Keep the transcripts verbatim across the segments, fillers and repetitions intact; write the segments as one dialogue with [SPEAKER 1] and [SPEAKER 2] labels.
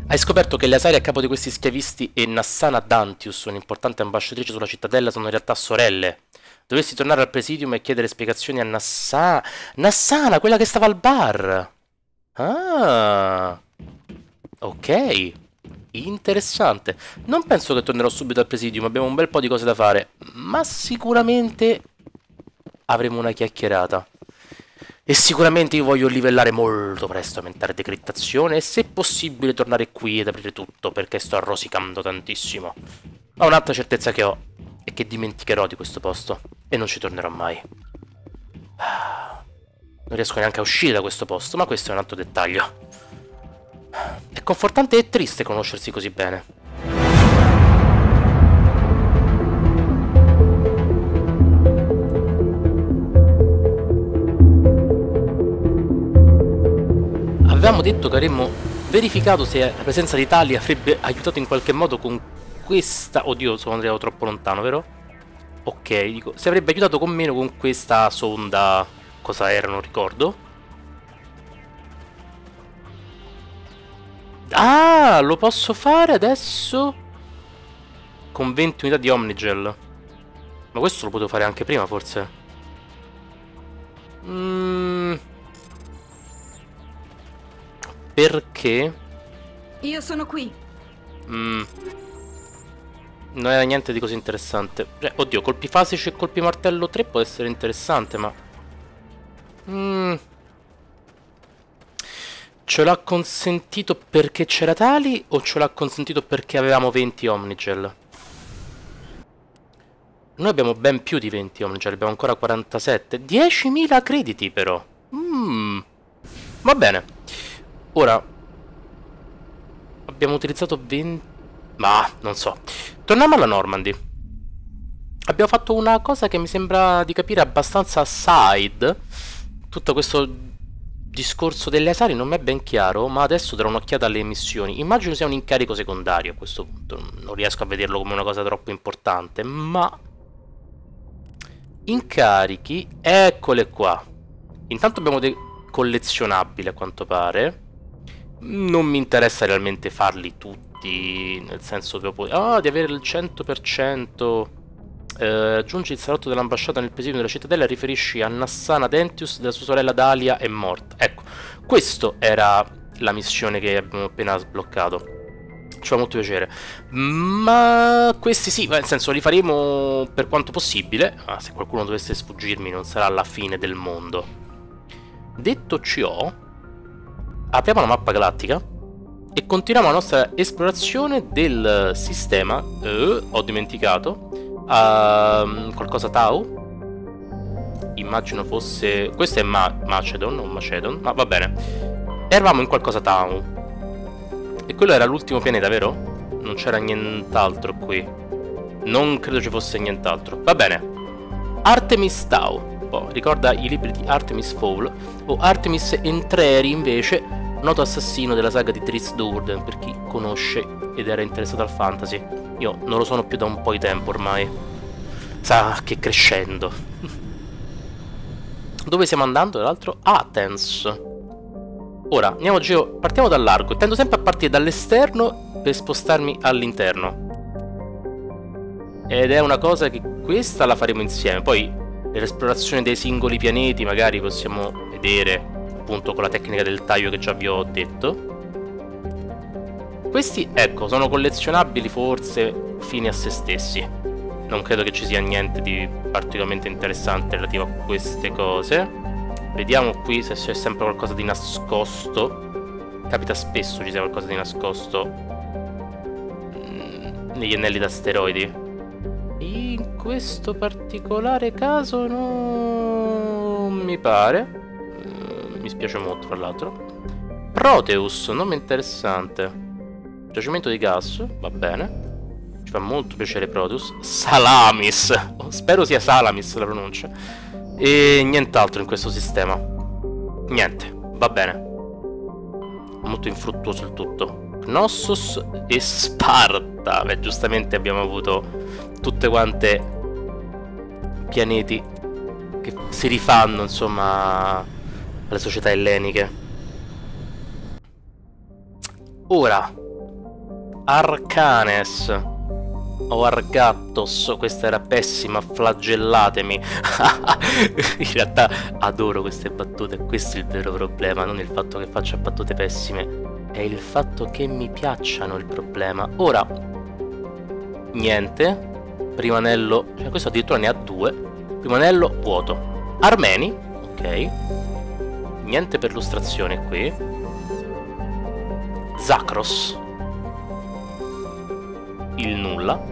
[SPEAKER 1] Hai scoperto che Leasari a capo di questi schiavisti e Nassana Dantius, un'importante ambasciatrice sulla cittadella, sono in realtà sorelle. Dovresti tornare al presidium e chiedere spiegazioni a Nassana. Nassana, quella che stava al bar! Ah, ok. Interessante. Non penso che tornerò subito al presidium, abbiamo un bel po' di cose da fare, ma sicuramente avremo una chiacchierata. E sicuramente io voglio livellare molto presto, aumentare decrittazione e se possibile tornare qui ed aprire tutto, perché sto rosicando tantissimo. Ma un'altra certezza che ho è che dimenticherò di questo posto e non ci tornerò mai. Non riesco neanche a uscire da questo posto, ma questo è un altro dettaglio. È confortante e triste conoscersi così bene. Avevamo detto che avremmo verificato se la presenza di Tali avrebbe aiutato in qualche modo con questa... Oddio, sono andato troppo lontano, vero? Ok, dico, se avrebbe aiutato con meno con questa sonda... Cosa era, non ricordo. Ah, lo posso fare adesso? Con venti unità di Omnigel. Ma questo lo potevo fare anche prima, forse? Mmm... Perché?
[SPEAKER 2] Io sono qui.
[SPEAKER 1] Mm. Non era niente di così interessante. Cioè, oddio, colpi fasici e colpi martello tre può essere interessante, ma... Mm. Ce l'ha consentito perché c'era Tali o ce l'ha consentito perché avevamo venti Omnigel? Noi abbiamo ben più di venti Omnigel, abbiamo ancora quarantasette. diecimila crediti però. Mm. Va bene. Ora, abbiamo utilizzato venti... Ma, non so. Torniamo alla Normandy. Abbiamo fatto una cosa che mi sembra di capire abbastanza side. Tutto questo discorso delle Asari non mi è ben chiaro, ma adesso darò un'occhiata alle missioni. Immagino sia un incarico secondario a questo punto. Non riesco a vederlo come una cosa troppo importante, ma... Incarichi, eccole qua. Intanto abbiamo dei collezionabili a quanto pare. Non mi interessa realmente farli tutti, nel senso che poi... Ah, di avere il cento per cento. Eh, aggiungi il salotto dell'ambasciata nel presidio della cittadella e riferisci a Nassana Dentius della sua sorella Dalia è morta. Ecco, questa era la missione che abbiamo appena sbloccato. Ci fa molto piacere. Ma questi sì, nel senso li faremo per quanto possibile. Ah, se qualcuno dovesse sfuggirmi non sarà la fine del mondo. Detto ciò, apriamo la mappa galattica e continuiamo la nostra esplorazione del sistema. Eh, ho dimenticato. Uh, qualcosa Tau. Immagino fosse... Questo è Ma Macedon, non Macedon, ma va bene. Eravamo in qualcosa Tau. E quello era l'ultimo pianeta, vero? Non c'era nient'altro qui. Non credo ci fosse nient'altro. Va bene. Artemis Tau. Oh, ricorda i libri di Artemis Fowl. O Artemis Entreri, invece, noto assassino della saga di Triss Dourdan, per chi conosce ed era interessato al fantasy. Io non lo sono più da un po' di tempo ormai. Sa che crescendo. Dove stiamo andando, tra l'altro? Athens. Ora, andiamo a giro, partiamo dal largo. Tendo sempre a partire dall'esterno per spostarmi all'interno. Ed è una cosa che questa la faremo insieme. Poi, nell'esplorazione dei singoli pianeti, magari possiamo vedere, appunto, con la tecnica del taglio che già vi ho detto. Questi, ecco, sono collezionabili forse fini a se stessi. Non credo che ci sia niente di particolarmente interessante relativo a queste cose. Vediamo qui se c'è sempre qualcosa di nascosto. Capita spesso ci sia qualcosa di nascosto mm, negli anelli d'asteroidi. In questo particolare caso non mi pare. mm, Mi spiace molto, tra l'altro. Proteus, nome interessante. Giacimento di gas, va bene. Ci fa molto piacere Proteus. Salamis, spero sia Salamis la pronuncia. E nient'altro in questo sistema. Niente, va bene. Molto infruttuoso il tutto. Knossos e Sparta. Beh, giustamente abbiamo avuto tutte quante pianeti che si rifanno, insomma, alle società elleniche. Ora, Arcanes o Argattos, questa era pessima, flagellatemi. In realtà adoro queste battute, questo è il vero problema, non il fatto che faccia battute pessime, è il fatto che mi piacciono il problema. Ora, niente, primo anello, cioè questo addirittura ne ha due, primo anello vuoto. Armeni, ok, niente perlustrazione qui. Zakros, il nulla.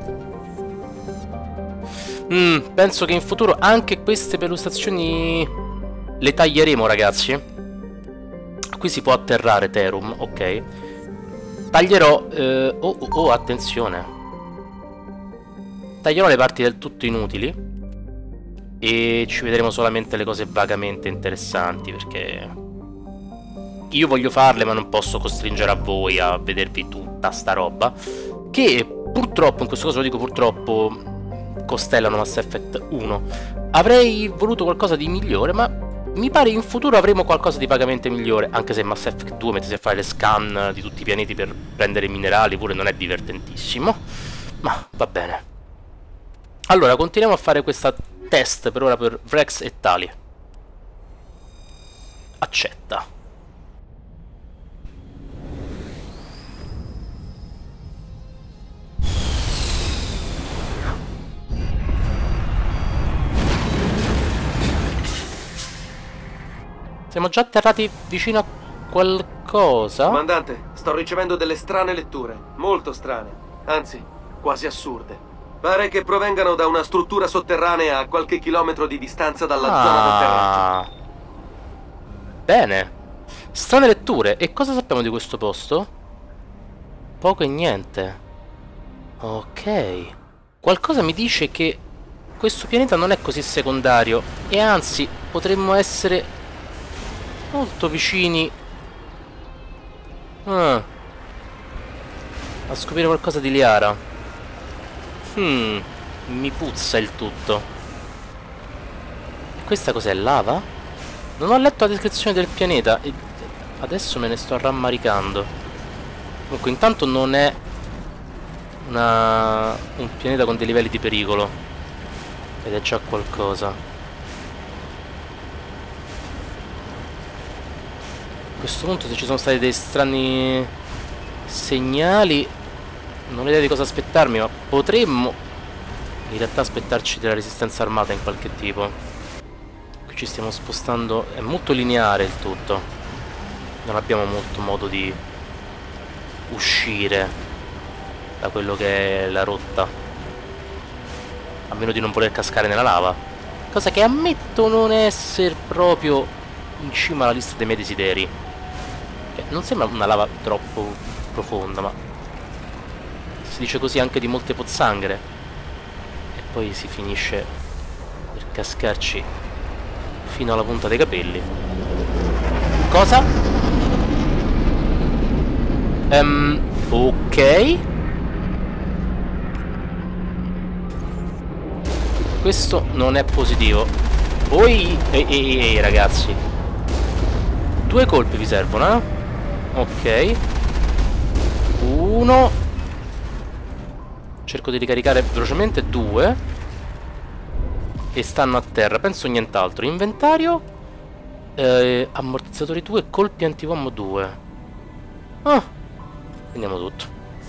[SPEAKER 1] Mm, penso che in futuro anche queste perlustrazioni le taglieremo, ragazzi. Qui si può atterrare Terum, ok. Taglierò eh, oh, oh, oh, attenzione, taglierò le parti del tutto inutili e ci vedremo solamente le cose vagamente interessanti, perché io voglio farle ma non posso costringere a voi a vedervi tutta sta roba, che purtroppo, in questo caso lo dico purtroppo, costellano Mass Effect uno. Avrei voluto qualcosa di migliore, ma mi pare in futuro avremo qualcosa di vagamente migliore, anche se Mass Effect due, mettersi a fare le scan di tutti i pianeti per prendere minerali, pure non è divertentissimo, ma va bene. Allora, continuiamo a fare questa test per ora per Vrex e Tali. Accetta. Siamo già atterrati vicino a qualcosa?
[SPEAKER 3] Comandante, sto ricevendo delle strane letture, molto strane, anzi, quasi assurde. Pare che provengano da una struttura sotterranea a qualche chilometro di distanza dalla
[SPEAKER 1] ah,
[SPEAKER 3] zona d'atterraggio.
[SPEAKER 1] Bene. Strane letture. E cosa sappiamo di questo posto? Poco e niente. Ok. Qualcosa mi dice che questo pianeta non è così secondario e anzi potremmo essere molto vicini ah, a scoprire qualcosa di Liara. Hmm, mi puzza il tutto. Questa cos'è? Lava? Non ho letto la descrizione del pianeta e adesso me ne sto rammaricando. Comunque intanto non è una... un pianeta con dei livelli di pericolo, ed è già qualcosa. A questo punto, se ci sono stati dei strani segnali, non ho idea di cosa aspettarmi, ma potremmo in realtà aspettarci della resistenza armata in qualche tipo. Qui ci stiamo spostando, è molto lineare il tutto, non abbiamo molto modo di uscire da quello che è la rotta, a meno di non voler cascare nella lava, cosa che ammetto non essere proprio in cima alla lista dei miei desideri. Non sembra una lava troppo profonda, ma si dice così anche di molte pozzanghere, e poi si finisce per cascarci fino alla punta dei capelli. Cosa? Um, ok. Questo non è positivo. Poi ehi, ehi, ehi ragazzi, due colpi vi servono, eh? Ok. Uno. Cerco di ricaricare velocemente. Due. E stanno a terra, penso nient'altro. Inventario eh, ammortizzatori due, colpi antiuomo due. Ah, prendiamo tutto.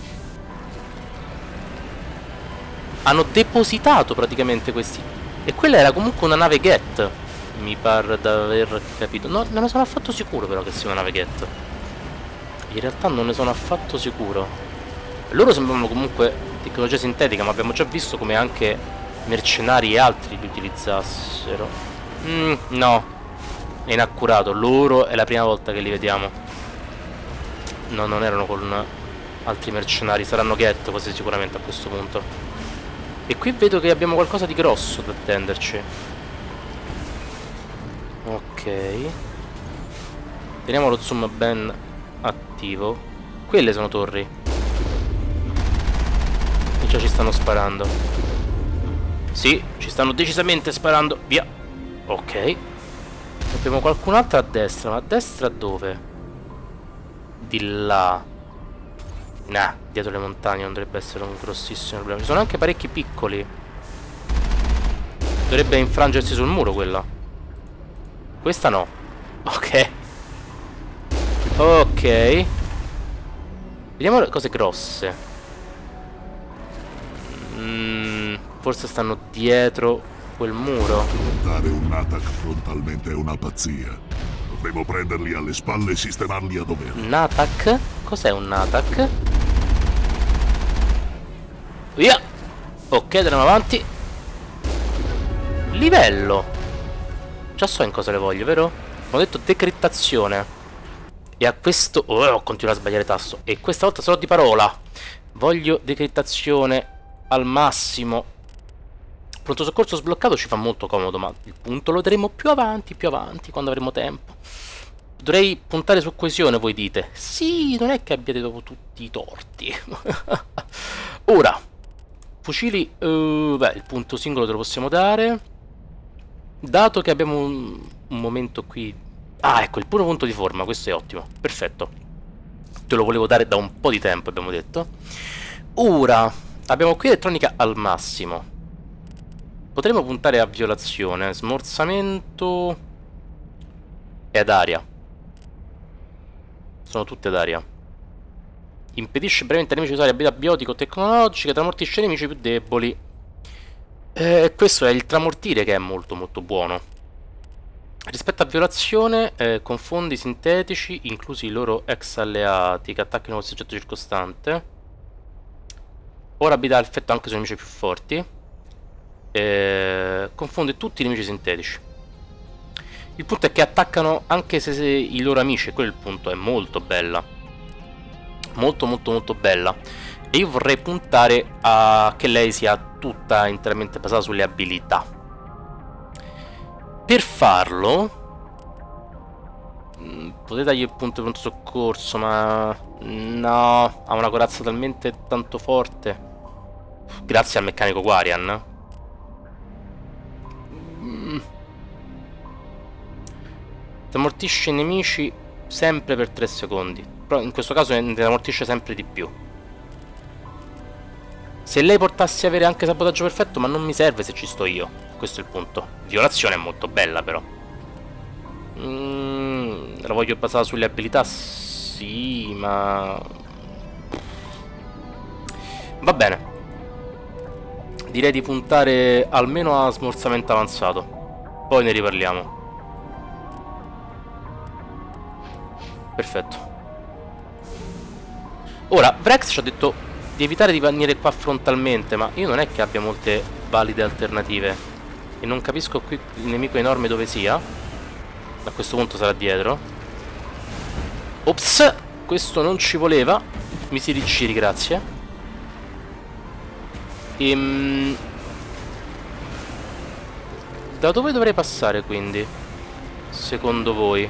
[SPEAKER 1] Hanno depositato praticamente questi. E quella era comunque una nave Geth, mi pare di aver capito. No, non ne sono affatto sicuro però che sia una nave Geth. In realtà non ne sono affatto sicuro. Loro sembravano comunque tecnologia sintetica, ma abbiamo già visto come anche mercenari e altri li utilizzassero. Mm, no, è inaccurato. Loro è la prima volta che li vediamo. No, non erano con altri mercenari. Saranno Geth quasi sicuramente a questo punto. E qui vedo che abbiamo qualcosa di grosso da attenderci. Ok. Teniamo lo zoom ben attivo. Quelle sono torri. E già ci stanno sparando. Sì, ci stanno decisamente sparando. Via. Ok. Abbiamo qualcun'altra a destra. Ma a destra dove? Di là. Nah, dietro le montagne non dovrebbe essere un grossissimo problema. Ci sono anche parecchi piccoli. Dovrebbe infrangersi sul muro quella. Questa no. Ok. Ok. Vediamo le cose grosse. Mm, forse stanno dietro quel muro.
[SPEAKER 4] Affrontare un Natak frontalmente è una pazzia. Dovremo prenderli alle spalle e sistemarli a dovere.
[SPEAKER 1] Natak? Cos'è un Natak? Via! Ok, andiamo avanti. Livello. Già so in cosa le voglio, vero? Ho detto decrittazione. E a questo... Oh, continuo a sbagliare tasto. E questa volta solo di parola. Voglio decrittazione al massimo. Pronto soccorso sbloccato ci fa molto comodo, ma il punto lo vedremo più avanti, più avanti, quando avremo tempo. Dovrei puntare su coesione, voi dite. Sì, non è che abbiate dopo tutti i torti. Ora, fucili... Uh, beh, il punto singolo te lo possiamo dare. Dato che abbiamo un, un momento qui... Ah, ecco, il puro punto di forma, questo è ottimo. Perfetto. Te lo volevo dare da un po' di tempo, abbiamo detto. Ora, abbiamo qui elettronica al massimo. Potremmo puntare a violazione, smorzamento e ad aria. Sono tutte ad aria. Impedisce brevemente ai nemici di usare abilità biotico-tecnologiche, tramortisce i nemici più deboli. E questo è il tramortire che è molto molto buono. Rispetto a violazione, eh, con fondi sintetici, inclusi i loro ex alleati che attaccano quel soggetto circostante. Ora abilità effetto anche sui nemici più forti. Eh, confonde tutti i nemici sintetici. Il punto è che attaccano anche se, se i loro amici, e quello è il punto, è molto bella. Molto molto molto bella. E io vorrei puntare a che lei sia tutta interamente basata sulle abilità. Per farlo mh, potete dargli il punto di pronto soccorso, ma no, ha una corazza talmente tanto forte. Grazie al meccanico Guardian. mm. Ammortisce i nemici sempre per tre secondi. Però in questo caso ne ammortisce sempre di più. Se lei portasse a avere anche sabotaggio perfetto, ma non mi serve se ci sto io. Questo è il punto. Violazione è molto bella però. Mm, la voglio basata sulle abilità? Sì, ma... Va bene. Direi di puntare almeno a smorzamento avanzato. Poi ne riparliamo. Perfetto. Ora, Vrex ci ha detto di evitare di venire qua frontalmente, ma io non è che abbia molte valide alternative. E non capisco qui il nemico enorme dove sia. A questo punto sarà dietro. Ops, questo non ci voleva. Mi si rigiri, grazie. Ehm... Da dove dovrei passare quindi? Secondo voi?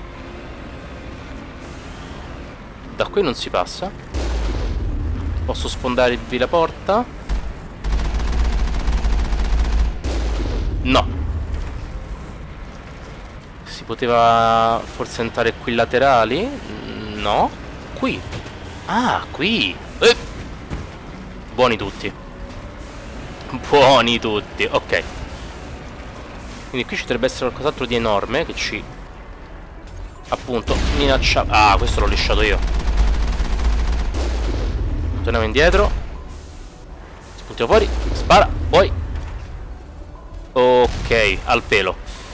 [SPEAKER 1] Da qui non si passa. Posso sfondarvi la porta? No. Si poteva forse entrare qui laterali? No. Qui. Ah, qui. Eh. Buoni tutti. Buoni tutti. Ok. Quindi qui ci dovrebbe essere qualcos'altro di enorme che ci... appunto minaccia... Ah, questo l'ho lisciato io. Torniamo indietro. Spuntiamo fuori. Spara. Poi. Ok, al pelo.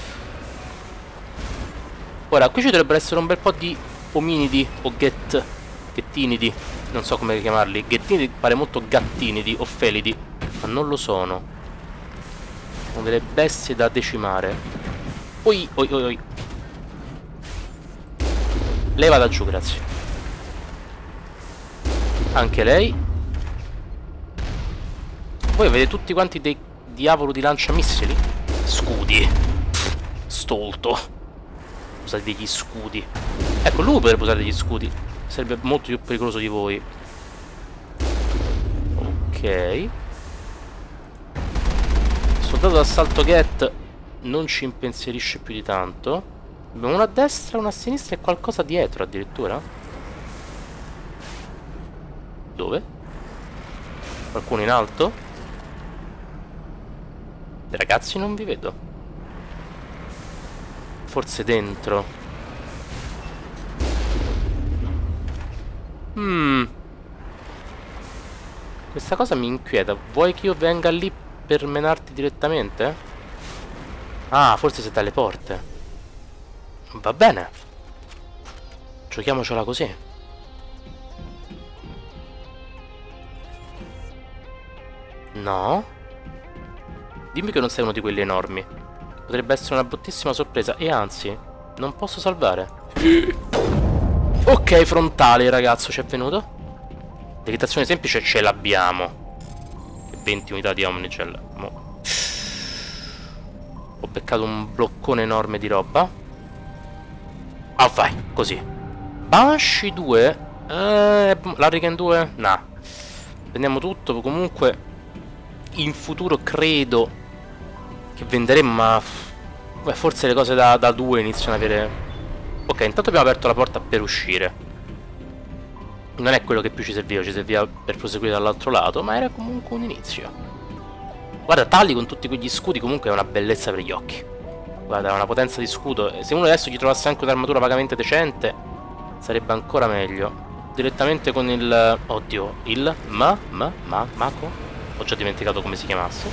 [SPEAKER 1] Ora, qui ci dovrebbero essere un bel po' di ominidi o get... Gettinidi. Non so come chiamarli. Gettinidi pare molto gattinidi o felidi. Ma non lo sono. Sono delle bestie da decimare. Oi, oi, oi, oi. Lei vada giù, grazie. Anche lei. Voi avete tutti quanti dei diavolo di lanciamissili? Scudi. Stolto. Usate degli scudi. Ecco, lui potrebbe usare degli scudi. Sarebbe molto più pericoloso di voi. Ok. Soldato d'assalto Get non ci impensierisce più di tanto. Abbiamo una a destra, una a sinistra e qualcosa dietro addirittura. Dove? Qualcuno in alto? Ragazzi, non vi vedo. Forse dentro. Hmm. Questa cosa mi inquieta. Vuoi che io venga lì per menarti direttamente? Ah, forse siete alle porte. Va bene. Giochiamocela così. No. Dimmi che non sei uno di quelli enormi. Potrebbe essere una bruttissima sorpresa. E anzi, non posso salvare. Ok, frontale, ragazzo, ci è venuto. Levitazione semplice ce l'abbiamo. venti unità di Omnigel. Mo. Ho beccato un bloccone enorme di roba. Ah, vai, così. Banshee due. Eh, L'Hurricane due? Nah. Prendiamo tutto, comunque in futuro credo che venderemo, ma beh, forse le cose da, da due iniziano ad avere... Ok, intanto abbiamo aperto la porta per uscire. Non è quello che più ci serviva, ci serviva per proseguire dall'altro lato, ma era comunque un inizio. Guarda, Tali con tutti quegli scudi comunque è una bellezza per gli occhi. Guarda, è una potenza di scudo. Se uno adesso gli trovasse anche un'armatura vagamente decente, sarebbe ancora meglio. Direttamente con il... Oddio, il... Ma? Ma? Ma? Mako? Ho già dimenticato come si chiamasse.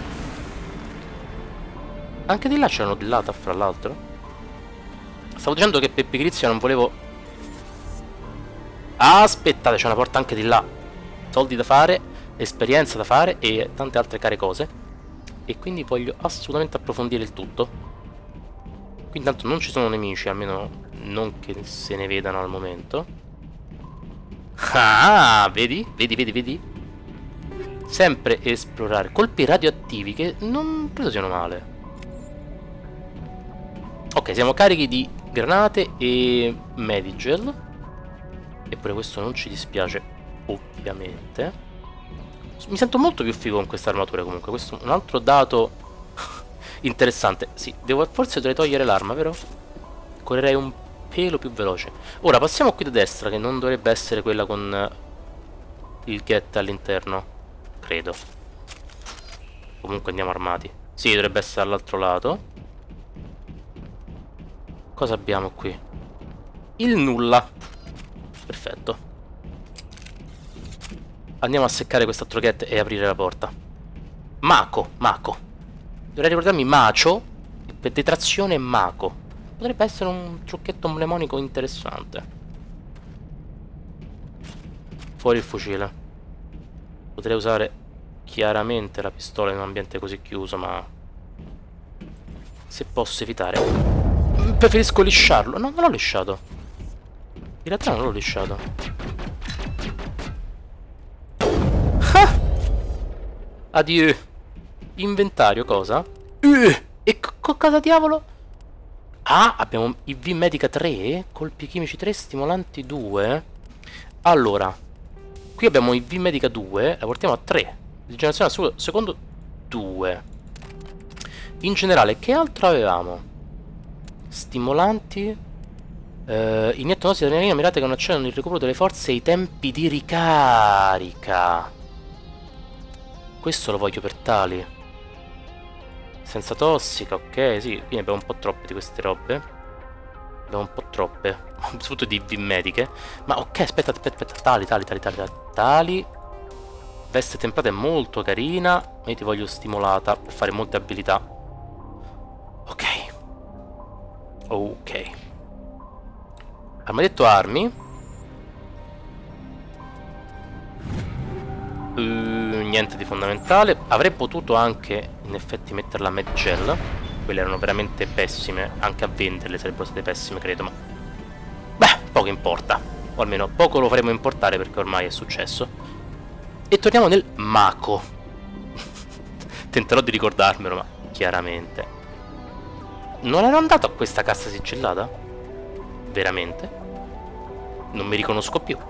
[SPEAKER 1] Anche di là c'erano dell'Ata, fra l'altro. Stavo dicendo che per pigrizia non volevo... Aspettate, c'è una porta anche di là. Soldi da fare, esperienza da fare e tante altre care cose. E quindi voglio assolutamente approfondire il tutto. Qui intanto non ci sono nemici, almeno non che se ne vedano al momento. Ah, vedi? Vedi, vedi, vedi? Sempre esplorare. Colpi radioattivi che non credo siano male. Ok, siamo carichi di granate e Medigel. Eppure questo non ci dispiace, ovviamente. Mi sento molto più figo con questa armatura comunque. Questo è un altro dato interessante. Sì, devo, forse dovrei togliere l'arma, vero? Correrei un pelo più veloce. Ora passiamo qui da destra, che non dovrebbe essere quella con il get all'interno. Credo. Comunque andiamo armati. Sì, dovrebbe essere all'altro lato. Cosa abbiamo qui? Il nulla. Perfetto. Andiamo a seccare quest'altro get e aprire la porta. Mako, Mako. Dovrei ricordarmi Macio. Per detrazione Mako. Potrebbe essere un trucchetto mnemonico interessante. Fuori il fucile. Potrei usare chiaramente la pistola in un ambiente così chiuso, ma se posso evitare preferisco lisciarlo. No, non l'ho lisciato. In realtà non l'ho lisciato. Ah! Addio. Inventario, cosa? Uh! E co cosa diavolo? Ah, abbiamo I V Medica tre, colpi chimici tre, stimolanti due. Allora, qui abbiamo I V Medica due, la portiamo a tre. Rigenerazione al secondo due. In generale, che altro avevamo? Stimolanti. Eh, inietto dosi di adrenalina mirate che non accedono il recupero delle forze e i tempi di ricarica. Questo lo voglio per Tali. Senza tossica, ok, sì, quindi abbiamo un po' troppe di queste robe. Abbiamo un po' troppe, soprattutto di I V mediche. Ma ok, aspetta, aspetta, aspetta, Tali, Tali, Tali, Tali, Tali. Veste temprata è molto carina, ma io ti voglio stimolata per fare molte abilità. Ok. Ok. Armadetto armi. Uh, niente di fondamentale. Avrei potuto anche in effetti metterla a Medgel. Quelle erano veramente pessime. Anche a venderle sarebbero state pessime, credo. Ma beh, poco importa. O almeno poco lo faremo importare perché ormai è successo. E torniamo nel Mako. Tenterò di ricordarmelo, ma chiaramente non ero andato a questa cassa sigillata? Veramente? Non mi riconosco più.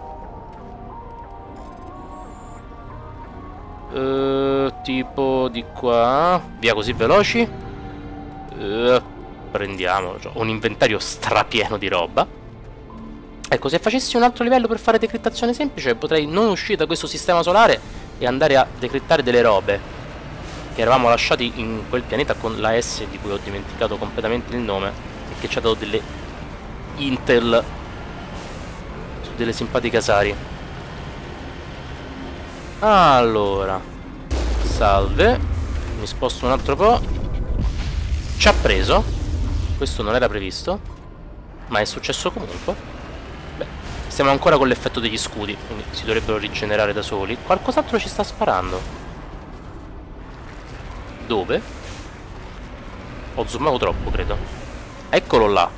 [SPEAKER 1] Uh, tipo di qua. Via così veloci. uh, Prendiamolo. Cioè, ho un inventario strapieno di roba. Ecco, se facessi un altro livello per fare decrittazione semplice, potrei non uscire da questo sistema solare e andare a decrittare delle robe che eravamo lasciati in quel pianeta con la S di cui ho dimenticato completamente il nome e che ci ha dato delle intel su delle simpatiche asari. Allora, salve, mi sposto un altro po'. Ci ha preso. Questo non era previsto, ma è successo comunque. Beh, stiamo ancora con l'effetto degli scudi, quindi si dovrebbero rigenerare da soli. Qualcos'altro ci sta sparando. Dove? Ho zoomato troppo, credo. Eccolo là.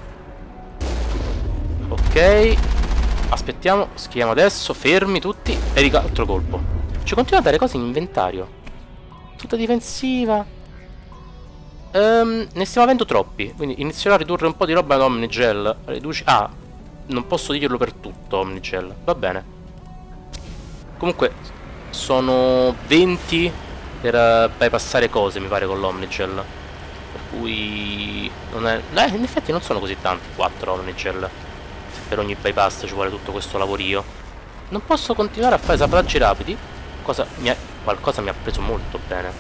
[SPEAKER 1] Ok. Aspettiamo, schiviamo adesso, fermi tutti e rica altro colpo. Ci continua a dare cose in inventario. Tutta difensiva. Um, ne stiamo avendo troppi, quindi inizierò a ridurre un po' di roba ad Omnigel. Riduci... Ah, non posso dirlo per tutto Omnigel. Va bene. Comunque sono venti per uh, bypassare cose, mi pare, con l'Omnigel. Per cui non è... Eh, in effetti non sono così tanti quattro Omnigel. Se per ogni bypass ci vuole tutto questo lavorio. Non posso continuare a fare sabraggi rapidi. Cosa mi ha... Qualcosa mi ha preso molto bene.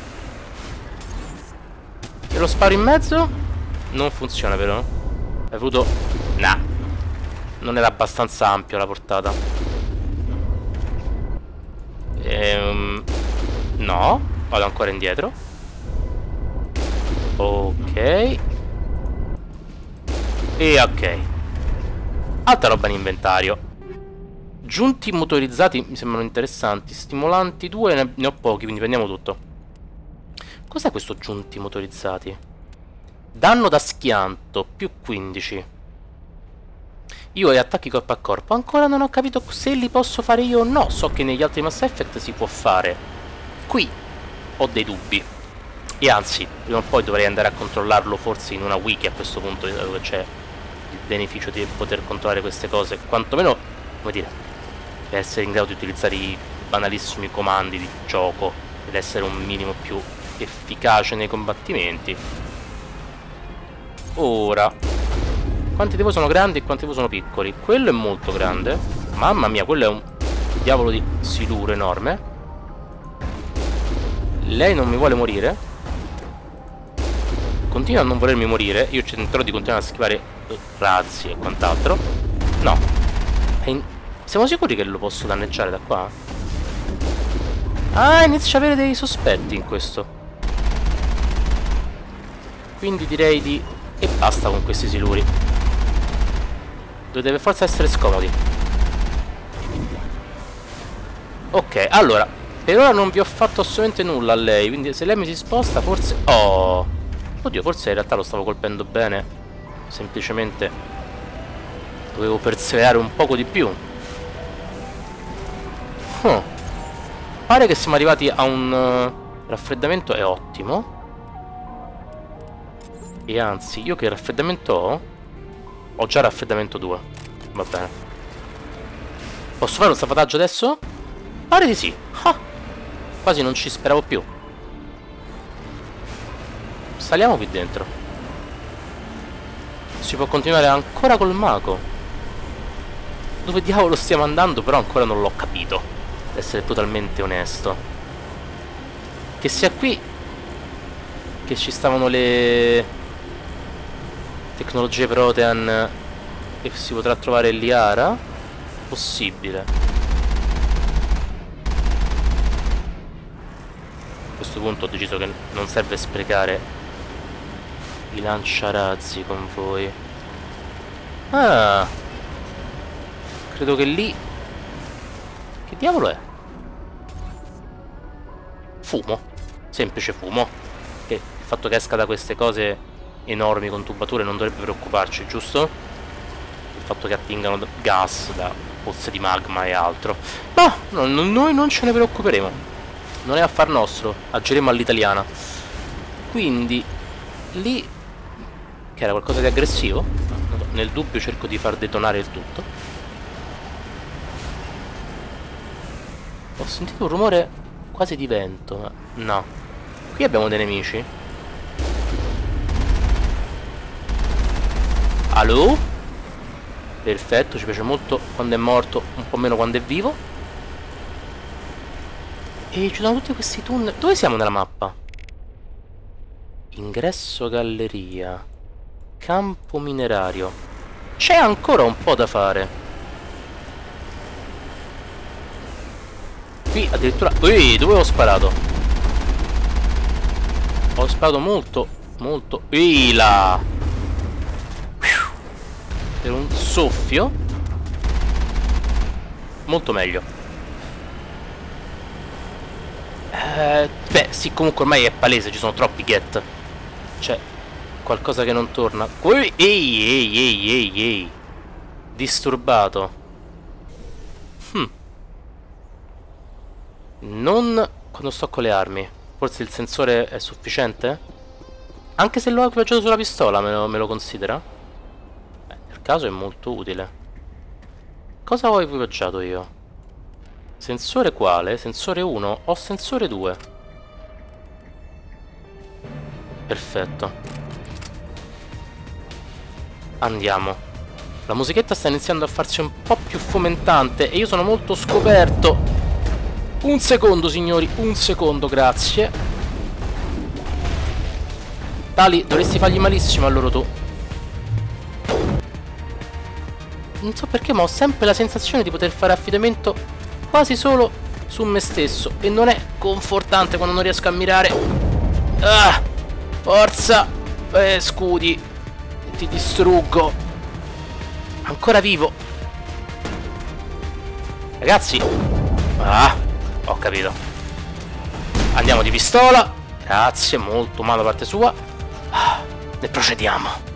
[SPEAKER 1] E lo sparo in mezzo? Non funziona, vero? Hai voluto... Nah. Non era abbastanza ampio la portata. Ehm... No. Vado ancora indietro. Ok. E ok. Altra roba in inventario. Giunti motorizzati mi sembrano interessanti. Stimolanti due ne, ne ho pochi, quindi prendiamo tutto. Cos'è questo giunti motorizzati? Danno da schianto più quindici. Io e attacchi corpo a corpo. Ancora non ho capito se li posso fare io o no. So che negli altri Mass Effect si può fare. Qui ho dei dubbi. E anzi, prima o poi dovrei andare a controllarlo forse in una wiki a questo punto, dove c'è il beneficio di poter controllare queste cose. Quantomeno, come dire, per essere in grado di utilizzare i banalissimi comandi di gioco ed essere un minimo più efficace nei combattimenti. Ora, quanti di voi sono grandi e quanti di voi sono piccoli? Quello è molto grande. Mamma mia, quello è un diavolo di siluro enorme. Lei non mi vuole morire. Continua a non volermi morire. Io cercherò di continuare a schivare razzi e quant'altro. No. In... Siamo sicuri che lo posso danneggiare da qua? Ah, inizio a avere dei sospetti in questo. Quindi direi di... E basta con questi siluri. Dove deve forza essere scomodi. Ok, allora, per ora non vi ho fatto assolutamente nulla a lei, quindi se lei mi si sposta forse... Oh! Oddio, forse in realtà lo stavo colpendo bene. Semplicemente dovevo perseverare un poco di più. Huh. Pare che siamo arrivati a un uh, raffreddamento, è ottimo. E anzi, io che raffreddamento ho? Ho già raffreddamento due. Va bene. Posso fare un salvataggio adesso? Pare di sì. Ah, quasi non ci speravo più. Saliamo qui dentro. Si può continuare ancora col mago. Dove diavolo stiamo andando? Però ancora non l'ho capito, ad essere totalmente onesto. Che sia qui che ci stavano le tecnologie Protean e si potrà trovare Liara? Possibile. A questo punto ho deciso che non serve sprecare i lanciarazzi con voi. Ah, credo che lì... Che diavolo è? Fumo. Semplice fumo. Che il fatto che esca da queste cose enormi con tubature non dovrebbe preoccuparci, giusto? Il fatto che attingano gas da pozze di magma e altro. Ma no, no, noi non ce ne preoccuperemo. Non è affar nostro. Agiremo all'italiana. Quindi lì, che era qualcosa di aggressivo, nel dubbio cerco di far detonare il tutto. Ho sentito un rumore quasi di vento, ma no. Qui abbiamo dei nemici. Allo? Perfetto, ci piace molto quando è morto, un po' meno quando è vivo. E ci sono tutti questi tunnel. Dove siamo nella mappa? Ingresso galleria. Campo minerario. C'è ancora un po' da fare. Qui addirittura... Ui, dove ho sparato? Ho sparato molto, molto... Ui là! Per un soffio. Molto meglio. Eh, beh, sì, comunque ormai è palese, ci sono troppi get. C'è qualcosa che non torna. Ehi, ehi, ehi, ehi, ehi. Disturbato. Hm. Non quando sto con le armi. Forse il sensore è sufficiente? Anche se l'ho equipaggiato sulla pistola, me lo, me lo considera? Beh, nel caso è molto utile. Cosa ho equipaggiato io? Sensore quale? Sensore uno? Ho sensore due. Perfetto. Andiamo. La musichetta sta iniziando a farsi un po' più fomentante e io sono molto scoperto. Un secondo, signori, un secondo, grazie. Tali, dovresti fargli malissimo a loro tu. Non so perché, ma ho sempre la sensazione di poter fare affidamento quasi solo su me stesso. E non è confortante quando non riesco a mirare. Ah, forza. Eh, scudi. Ti distruggo. Ancora vivo. Ragazzi. Ah, ho capito. Andiamo di pistola. Grazie, molto umano da parte sua. Ah, e procediamo.